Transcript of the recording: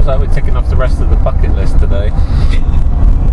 Feels like we're ticking off the rest of the bucket list today.